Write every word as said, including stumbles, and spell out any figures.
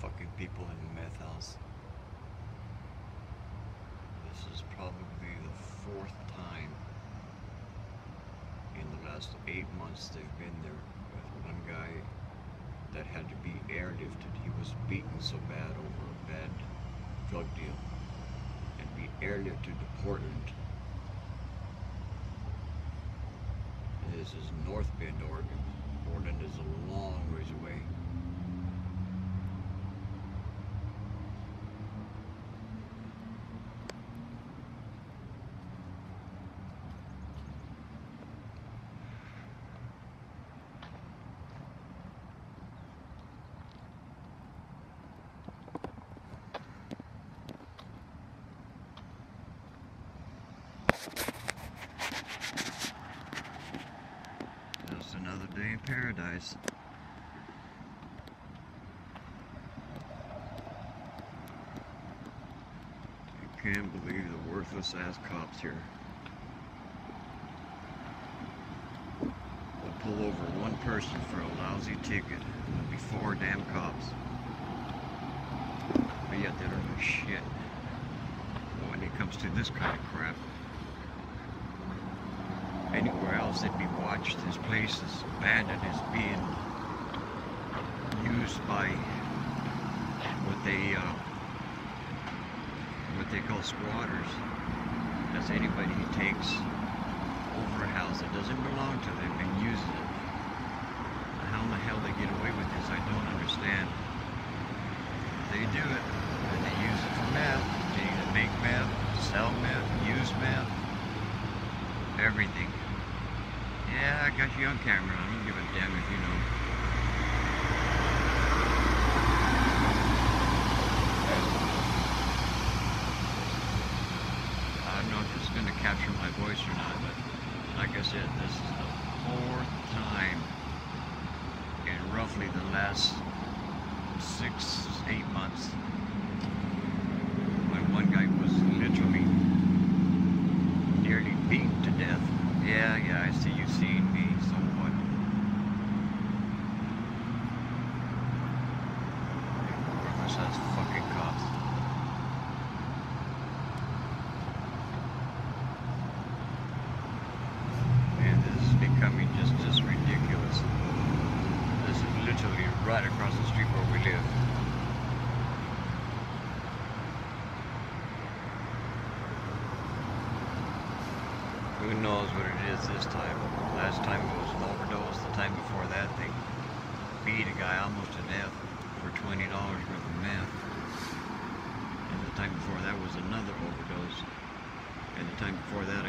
fucking people in the meth house. This is probably the fourth time in the last eight months they've been there with one guy that had to be airlifted. He was beaten so bad over a bad drug deal and be airlifted to Portland. This is North Bend, Oregon. Portland is a long ways away. Just another day in paradise. I can't believe the worthless ass cops here. They'll pull over one person for a lousy ticket. There'll be four damn cops. But yet they don't do shit when it comes to this kind of crap. Anywhere else they'd be watched. This place is abandoned, is being used by what they uh, what they call squatters. That's anybody who takes over a house that doesn't belong to them and uses it. How in the hell they get away with this, I don't understand. They do it, and they use it for meth. They either make meth, sell meth, use meth, everything. Yeah, I got you on camera. I don't give a damn if you know. I don't know if it's going to capture my voice or not, but like I said, this is the fourth time in roughly the last six, eight months when one guy was literally nearly beaten to death. Yeah, yeah, I see you seeing me, so what? Worthless ass fucking cops. Man, this is becoming just, just ridiculous. This is literally right across the street where we live. Who knows what it is this time? Last time it was an overdose. The time before that they beat a guy almost to death for twenty dollars worth of meth. And the time before that was another overdose. And the time before that